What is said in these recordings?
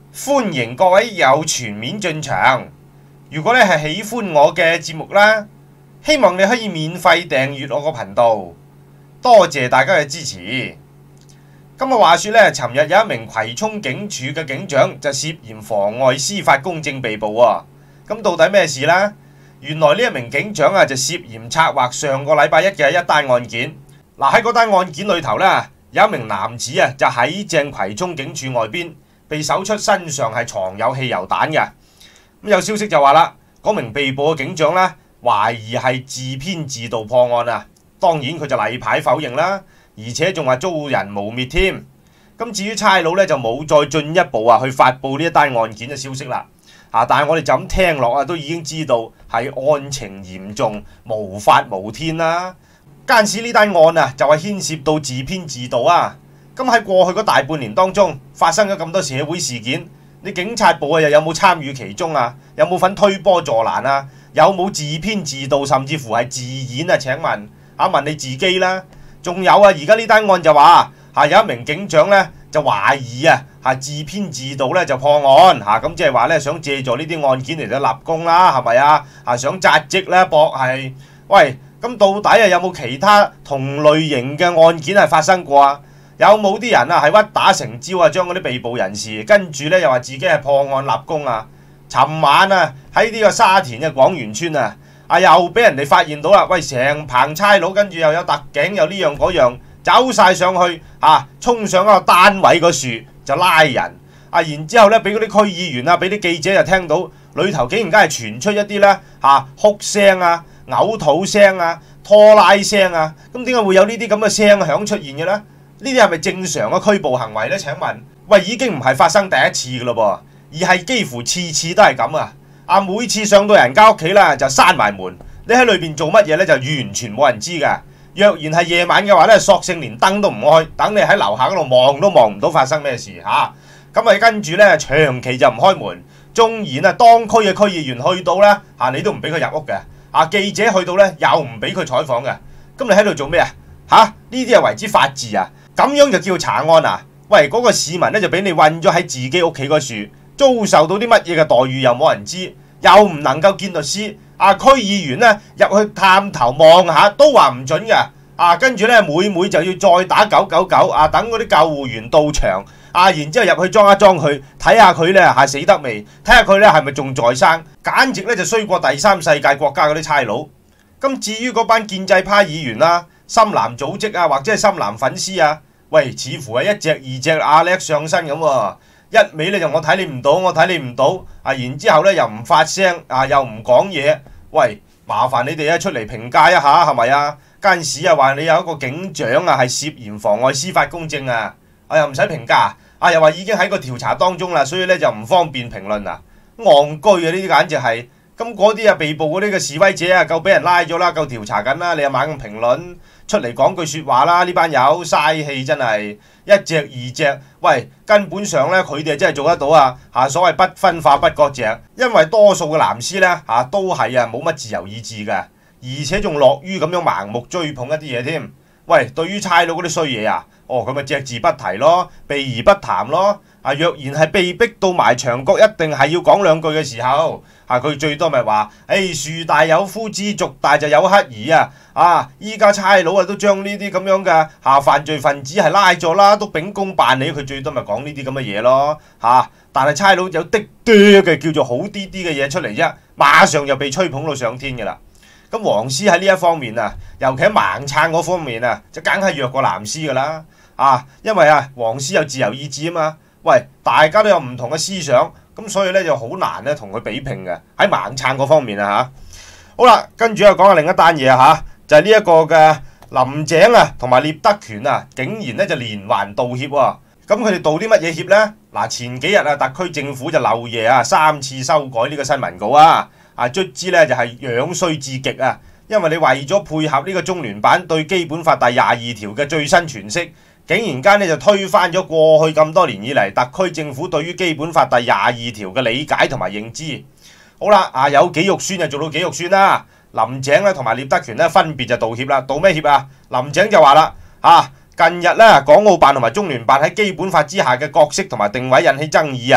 歡迎各位有全面進場。如果你係喜歡我嘅節目啦，希望你可以免費訂閱我個頻道。多謝大家嘅支持。今日話說呢，尋日有一名葵涌警署嘅警長就涉嫌妨礙司法公正被捕喎。咁到底咩事呢？原來呢一名警長就涉嫌策劃上個禮拜一嘅一單案件。喺嗰單案件裏頭呢，有一名男子就喺正葵涌警署外邊被搜出身上係藏有汽油彈嘅。咁有消息就話啦，嗰名被捕嘅警長呢，懷疑係自編自導破案啊。當然佢就例牌否認啦，而且仲話遭人誣蔑添。咁至於差佬呢，就冇再進一步去發布呢一單案件嘅消息啦。但係我哋就咁聽落都已經知道係案情嚴重，無法無天啦。間使呢單案就係牽涉到自編自導啊。咁喺過去嗰大半年當中發生咗咁多社會事件，你警察部又有冇參與其中啊？有冇份推波助瀾啊？有冇自編自導，甚至乎係自演啊？請問問你自己啦。仲有而家呢單案就話有一名警長呢，就懷疑自編自導呢就破案咁即係話呢，想借助呢啲案件嚟到立功啦，係咪想紮職呢？博係喂。咁到底有冇其他同類型嘅案件係發生過啊？有冇啲人係屈打成招將嗰啲被捕人士跟住呢又話自己係破案立功啊？尋晚喺呢個沙田嘅廣源村又俾人哋發現到啦！喂，成棚差佬跟住又有特警，又呢樣嗰樣，走晒上去衝上一個單位個樹就拉人然之後呢，俾嗰啲區議員俾啲記者就聽到裏頭竟然間係傳出一啲呢哭聲嘔吐聲拖拉聲咁點解會有呢啲咁嘅聲響出現嘅呢？呢啲係咪正常嘅拘捕行為呢？請問，喂，已經唔係發生第一次噶咯噃，而係幾乎次次都係咁每次上到人家屋企啦，就閂埋門，你喺裏邊做乜嘢呢？就完全冇人知噶。若然係夜晚嘅話呢，索性連燈都唔開，等你喺樓下嗰度望都望唔到發生咩事咁跟住呢，長期就唔開門，縱然當區嘅區議員去到呢，你都唔俾佢入屋嘅。記者去到呢，又唔俾佢採訪嘅，咁你喺度做咩呢啲係為之法治咁樣就叫查案喂，嗰個市民呢，就俾你韞咗喺自己屋企嗰處，遭受到啲乜嘢嘅待遇又冇人知，又唔能夠見律師，區議員呢，入去探頭望下都話唔準嘅，跟住呢，每就要再打999等嗰啲救護員到場。然之後入去裝一裝佢，睇下佢呢死得未，睇下佢呢係咪仲在生，簡直呢就衰過第三世界國家嗰啲差佬。咁至於嗰班建制派議員深藍組織或者係深藍粉絲喂，似乎係一隻二隻阿叻上身咁喎，一味呢就我睇你唔到，我睇你唔到，然之後呢又唔發聲，又唔講嘢，喂，麻煩你哋出嚟評價一下係咪間時話你有一個警長係涉嫌妨礙司法公正又唔使評價，又話已經喺個調查當中啦，所以呢就唔方便評論戇居呢啲簡直係。咁嗰啲被捕嗰啲嘅示威者夠俾人拉咗啦，夠調查緊啦，你又猛咁評論出嚟講句説話啦，呢班友嘥氣真係一隻二隻，喂，根本上呢，佢哋真係做得到所謂不分化不割席，因為多數嘅藍絲呢，都係冇乜自由意志嘅，而且仲樂於咁樣盲目追捧一啲嘢添。喂，對於差佬嗰啲衰嘢佢咪隻字不提咯，避而不談咯。若然係被逼到埋牆角，一定係要講兩句嘅時候，佢最多咪話，樹大有枯枝，族大就有乞兒依家差佬都將呢啲咁樣嘅犯罪分子係拉咗啦，都秉公辦理，佢最多咪講呢啲咁嘅嘢咯但係差佬有啲嘅叫做好啲啲嘅嘢出嚟啫，馬上又被吹捧到上天嘅啦。咁黃絲喺呢一方面尤其喺盲撐嗰方面就梗係弱過藍絲噶啦因為黃絲有自由意志嘛。喂，大家都有唔同嘅思想，咁所以呢就好難同佢比拼嘅喺盲撐嗰方面好啦，跟住又講下另一單嘢就係呢一個嘅林鄭同埋聶德權竟然呢就連環道歉喎。咁佢哋道啲乜嘢歉呢？前幾日特區政府就漏夜3次修改呢個新聞稿卒之呢就係樣衰至極因為你為咗配合呢個中聯辦對基本法第22條嘅最新詮釋，竟然間呢就推翻咗過去咁多年以嚟特區政府對於基本法第22條嘅理解同埋認知。好啦，有幾肉酸就做到幾肉酸啦。林鄭呢同埋聶德權呢分別就道歉啦。道咩歉林鄭就話啦近日呢港澳辦同埋中聯辦喺基本法之下嘅角色同埋定位引起爭議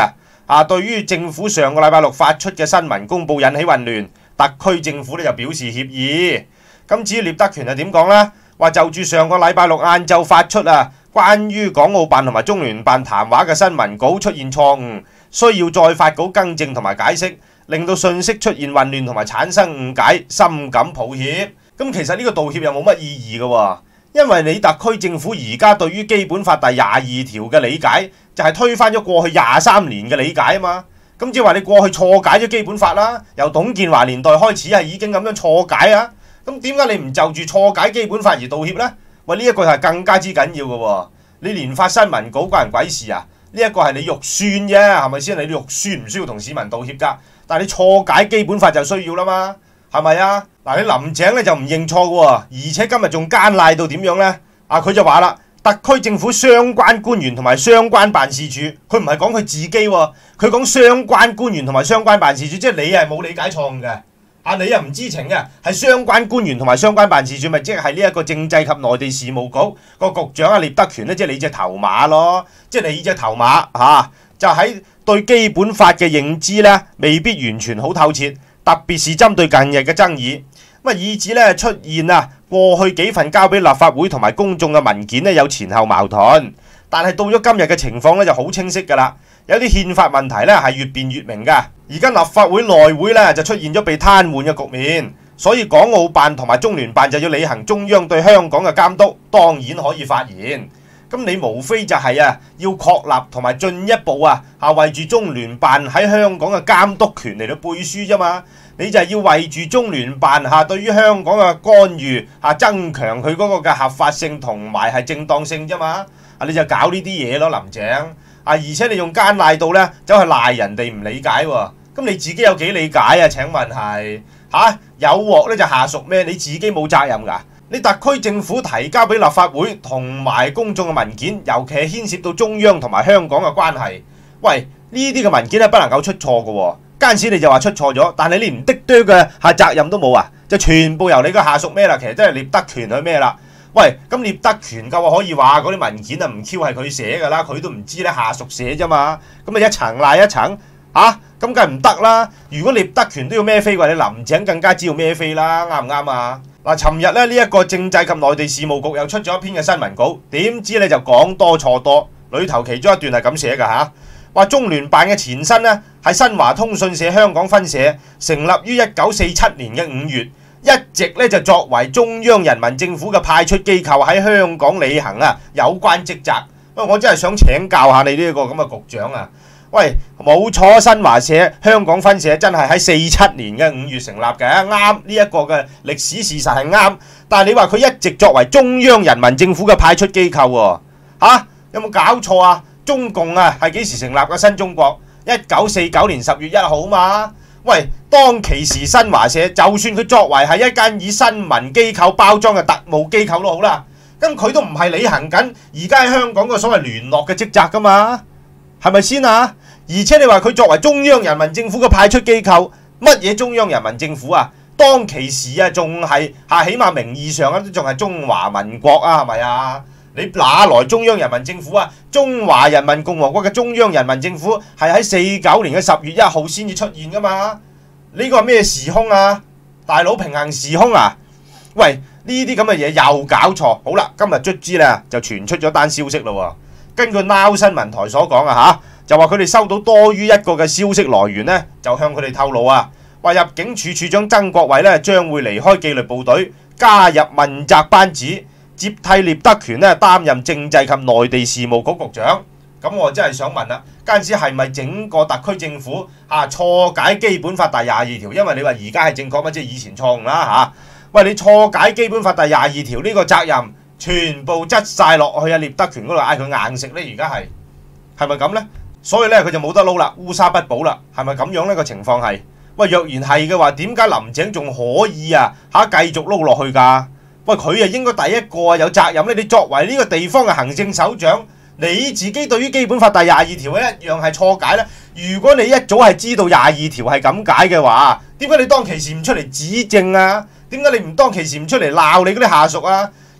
對於政府上個禮拜六發出嘅新聞公佈引起混亂，特區政府咧就表示歉意。咁至於聶德權係點講呢？話就住上個禮拜六晏晝發出關於港澳辦同埋中聯辦談話嘅新聞稿出現錯誤，需要再發稿更正同埋解釋，令到信息出現混亂同埋產生誤解，深感抱歉。咁其實呢個道歉又冇乜意義嘅喎，因為你特區政府而家對於基本法第22條嘅理解就係推翻咗過去23年嘅理解啊嘛。咁即係話你過去錯解咗基本法啦，由董建華年代開始係已經咁樣錯解啊。咁點解你唔就住錯解基本法而道歉呢？喂，呢一個係更加之緊要嘅喎。你連發新聞稿關人鬼事啊？呢一個係你肉酸啫，係咪先？你肉酸唔需要同市民道歉㗎，但係你錯解基本法就需要啦嘛，係咪啊？嗱，你林鄭咧就唔認錯嘅喎，而且今日仲奸賴到點樣呢？佢就話啦，特區政府相關官員同埋相關辦事處，佢唔係講佢自己喎，佢講相關官員同埋相關辦事處，即係你係冇理解錯誤嘅。你又唔知情嘅，係相關官員同埋相關辦事處，咪即係呢一個政制及內地事務局個局長聶德權咧，即係你隻頭馬咯，即係你隻頭馬就喺對基本法嘅認知咧，未必完全好透徹，特別是針對近日嘅爭議，以致咧出現過去幾份交俾立法會同埋公眾嘅文件咧有前後矛盾，但係到咗今日嘅情況咧就好清晰㗎啦，有啲憲法問題咧係越辯越明㗎。而家立法會內會咧就出現咗被癱瘓嘅局面，所以港澳辦同埋中聯辦就要履行中央對香港嘅監督，當然可以發言。咁你無非就係要確立同埋進一步為住中聯辦喺香港嘅監督權嚟到背書啫嘛。你就係要為住中聯辦對於香港嘅干預增強佢嗰個嘅合法性同埋係正當性啫嘛。你就搞呢啲嘢咯，林鄭。而且你用奸賴到咧，走去賴人哋唔理解喎，咁你自己有幾理解啊？請問係有鑊咧就下屬咩？你自己冇責任㗎？你特區政府提交俾立法會同埋公眾嘅文件，尤其係牽涉到中央同埋香港嘅關係，喂，呢啲嘅文件係不能夠出錯嘅喎。間時你就話出錯咗，但係你連的多嘅責任都冇就全部由你個下屬咩啦？其實真係聶德權去咩啦？喂，咁聶德權夠可以話嗰啲文件唔 Q 係佢寫㗎啦，佢都唔知咧下屬寫啫嘛，咁一層賴一層咁梗係唔得啦。如果聶德權都要孭飛，或者林鄭更加知道孭飛啦，啱唔啱啊？嗱，尋日咧呢一個政制及內地事務局又出咗一篇嘅新聞稿，點知咧就講多錯多，裏頭其中一段係咁寫㗎話中聯辦嘅前身咧係新華通訊社香港分社，成立於1947年嘅5月。一直咧就作為中央人民政府嘅派出機構喺香港履行有關職責。我真係想請教下你呢個咁嘅局長喂，冇錯，新華社香港分社真係喺47年嘅5月成立嘅，啱，呢一個嘅歷史事實係啱。但係你話佢一直作為中央人民政府嘅派出機構喎，有冇搞錯啊？中共係幾時成立嘅？新中國1949年10月1號嘛。喂，當其時新華社就算佢作為係一間以新聞機構包裝嘅特務機構都好啦，咁佢都唔係履行緊而家喺香港個所謂聯絡嘅職責㗎嘛，係咪先而且你話佢作為中央人民政府嘅派出機構，乜嘢中央人民政府當其時仲係起碼名義上都仲係中華民國係咪你哪來中央人民政府中華人民共和國嘅中央人民政府係喺49年嘅10月1號先至出現㗎嘛？呢個係咩時空大佬，平行時空喂，呢啲咁嘅嘢又搞錯。好啦，今日卒之咧就傳出咗單消息咯。根據 Now 新聞台所講就話佢哋收到多於一個嘅消息來源呢，就向佢哋透露話入境處處長曾國衛呢將會離開紀律部隊，加入問責班子，接替聶德權咧擔任政制及內地事務局局長。咁我真係想問啦，間時係咪整個特區政府錯解基本法第22條？因為你話而家係正確嘛，即係以前錯誤啦喂，你錯解基本法第22條呢個責任，全部執晒落去聶德權嗰度，嗌佢硬食呢？而家係咪咁呢？所以咧佢就冇得撈啦，烏紗不保啦，係咪咁樣呢個情況係？喂，若然係嘅話，點解林鄭仲可以繼續撈落去㗎？喂，佢應該第一個有責任咧。你作為呢個地方嘅行政首長，你自己對於基本法第22條一樣係錯解咧。如果你一早係知道22條係咁解嘅話，點解你當其時唔出嚟指證點解你唔當其時唔出嚟鬧你嗰啲下屬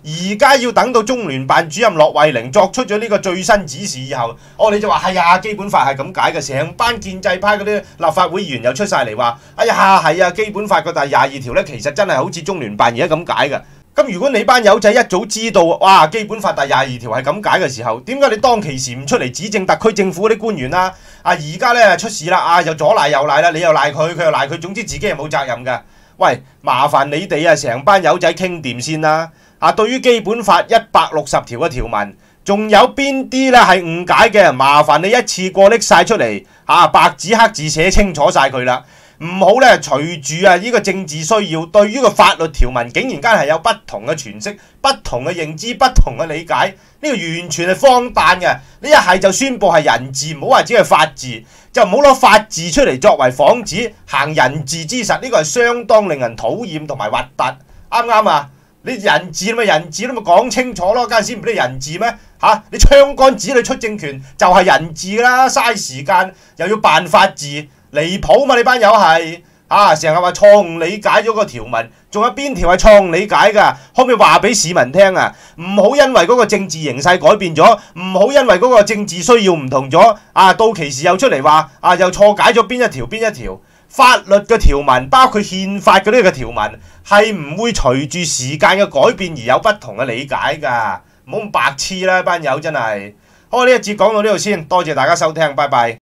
而家要等到中聯辦主任駱惠寧作出咗呢個最新指示以後，你就話係啊，基本法係咁解嘅，成班建制派嗰啲立法會議員又出晒嚟話，哎呀係啊，基本法個第22條呢，其實真係好似中聯辦而家咁解嘅。咁如果你班友仔一早知道，哇，基本法第22條係咁解嘅時候，點解你當其時唔出嚟指證特區政府嗰啲官員啦？而家呢出事啦，又左賴右賴啦，你又賴佢，佢又賴佢，總之自己係冇責任㗎。喂，麻煩你哋啊，成班友仔傾掂先啦。對於基本法160條嘅條文，仲有邊啲呢係誤解嘅？麻煩你一次過拎晒出嚟，白紙黑字寫清楚晒佢啦。唔好咧，隨住呢個政治需要，對於個法律條文竟然間係有不同嘅詮釋、不同嘅認知、不同嘅理解，呢個完全係荒誕嘅。你一係就宣佈係人治，唔好話只係法治，就唔好攞法治出嚟作為幌子行人治之實，呢個係相當令人討厭同埋核突，啱唔啱啊？你人治咪人治，你咪講清楚咯，嗰陣時唔俾你人治咩？你槍桿子女出政權就係人治啦，嘥時間又要辦法治。離譜嘛！你班友係成日話錯誤理解咗個條文，仲有邊條係錯誤理解㗎？可唔可以話俾市民聽啊？唔好因為嗰個政治形勢改變咗，唔好因為嗰個政治需要唔同咗，到期時又出嚟話又錯解咗邊一條法律嘅條文，包括憲法嗰啲嘅條文，係唔會隨住時間嘅改變而有不同嘅理解㗎。唔好咁白痴啦，班友真係。好，呢一節講到呢度先，多謝大家收聽，拜拜。